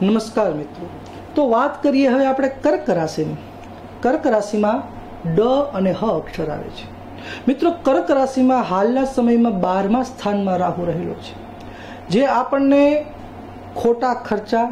નમસ્કાર મિત્રો, તો વાત કરીએ હવે આપણે કર્ક રાશિની. કર્ક રાશિમાં ડ અને હ અક્ષર આવે છે. મિત્રો, કર્ક રાશિમાં હાલના સમયમાં 12મા સ્થાનમાં રાહુ રહેલો છે, જે આપણને ખોટા ખર્ચા,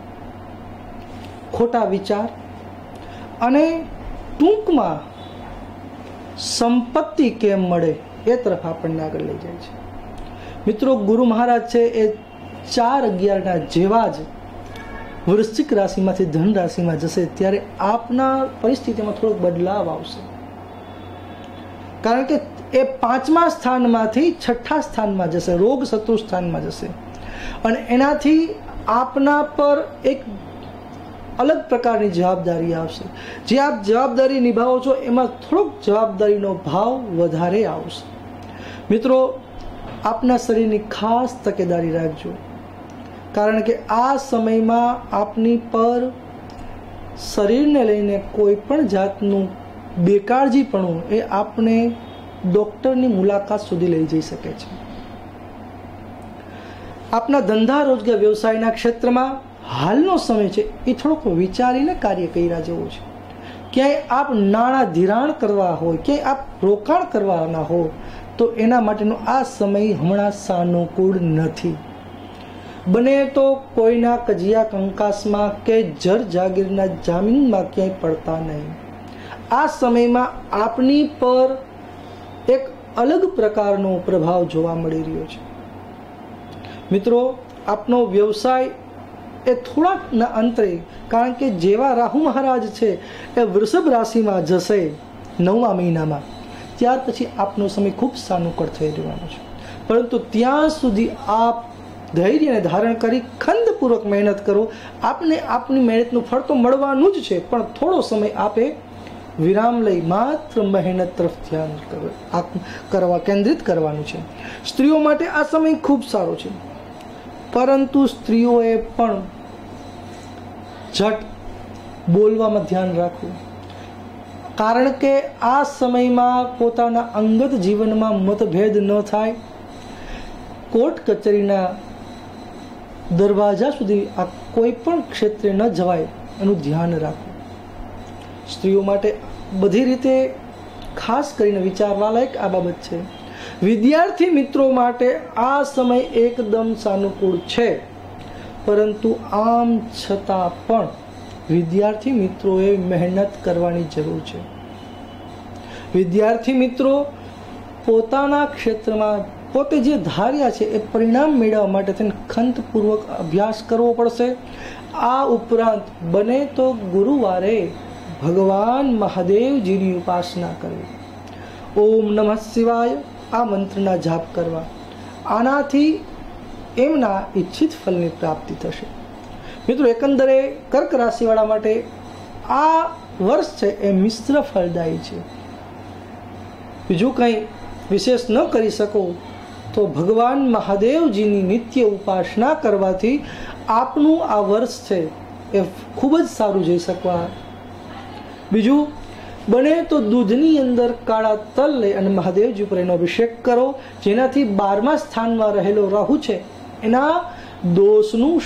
ખોટા વિચાર અને ટૂંકમાં સંપત્તિ કેમ મળે એ તરફ આપણને આગળ લઈ જાય છે. મિત્રો, ગુરુ મહારાજ છે એ 4/11 જેવા જ વૃશ્ચિક રાશિમાંથી ધન રાશિમાં જશે ત્યારે આપના પરિસ્થિતિમાં થોડોક બદલાવ આવશે, કારણ કે એ 5મા સ્થાનમાંથી 6ઠા સ્થાનમાં જશે, રોગ શત્રુ સ્થાનમાં જશે અને એનાથી આપના પર એક અલગ પ્રકારની જવાબદારી આવશે. જે આપ જવાબદારી નિભાવો છો એમાં થોડોક જવાબદારીનો ભાવ વધારે આવશે. મિત્રો, આપના શરીરની ખાસ તકેદારી રાખજો, કારણ કે આ સમયમાં આપની પર શરીરને લઈને કોઈ પણ જાતનું બેકાળજીપણું એ આપને ડૉક્ટરની મુલાકાત સુધી લઈ જઈ શકે છે. આપના ધંધા, રોજગાર, વ્યવસાયના ક્ષેત્રમાં હાલનો સમય છે એ થોડોક વિચારીને કાર્ય કર્યા જેવો છે. ક્યાંય આપ નાણાં ધિરાણ કરવા હોય, ક્યાંય આપ રોકાણ કરવાના હો તો એના માટેનો આ સમય હમણાં સાનુકૂળ નથી. બને તો કોઈના કજિયા કંકાસમાં કે જર જાગીરના જામીનમાં ક્યાંય પડતા નહીં. આ સમયમાં આપની પર એક અલગ પ્રકારનો પ્રભાવ જોવા મળી રહ્યો છે. મિત્રો, આપનો વ્યવસાય એ થોડાકના અંતરે, કારણ કે જેવા રાહુ મહારાજ છે એ વૃષભ રાશિમાં જશે 9મા મહિનામાં, ત્યાર પછી આપનો સમય ખૂબ સાનુકૂળ થઈ રહેવાનો છે. પરંતુ ત્યાં સુધી આપ ધૈર્યને ધારણ કરી ખંતપૂર્વક મહેનત કરો. આપને આપની મહેનતનું ફળ તો મળવાનું જ છે, પણ થોડો સમય આપે વિરામ લઈ માત્ર મહેનત તરફ ધ્યાન કેન્દ્રિત કરવાનું છે. સ્ત્રીઓ માટે આ સમય ખૂબ સારો છે, પરંતુ સ્ત્રીઓએ પણ ઝટ બોલવામાં ધ્યાન રાખવું, કારણ કે આ સમયમાં પોતાના અંગત જીવનમાં મતભેદ ન થાય, કોર્ટ કચેરીના દરવાજા સુધી આ કોઈ પણ ક્ષેત્રે ન જવાય એનું ધ્યાન રાખવું. સ્ત્રીઓ માટે બધી રીતે ખાસ કરીને વિચારવા લાયક આ બાબત છે. વિદ્યાર્થી મિત્રો માટે આ સમય એકદમ સાનુકૂળ છે, પરંતુ આમ છતાં પણ વિદ્યાર્થી મિત્રોએ મહેનત કરવાની જરૂર છે. વિદ્યાર્થી મિત્રો પોતાના ક્ષેત્રમાં પોતે જે ધાર્યા છે એ પરિણામ મેળવવા માટે તેને ખંતપૂર્વક અભ્યાસ કરવો પડશે. આ ઉપરાંત બને તો ગુરુવારે ભગવાન મહાદેવજીની ઉપાસના કરવી, ઓમ નમઃ શિવાય આ મંત્રના જાપ કરવા. આનાથી એમના ઈચ્છિત ફલની પ્રાપ્તિ થશે. મિત્રો, એકંદરે કર્ક રાશિવાળા માટે આ વર્ષ છે એ મિશ્ર ફળદાયી છે. બીજું કંઈ વિશેષ ન કરી શકો તો ભગવાન મહાદેવજીની નિત્ય ઉપાસના કરવાથી આપનું આ વર્ષ છે એ ખૂબ જ સારું જઈ શકવા. બીજું, બને તો દૂધની અંદર કાળા તલ લઈ અને મહાદેવજી ઉપર એનો અભિષેક કરો, જેનાથી 12મા સ્થાનમાં રહેલો રાહુ છે એના દોષનું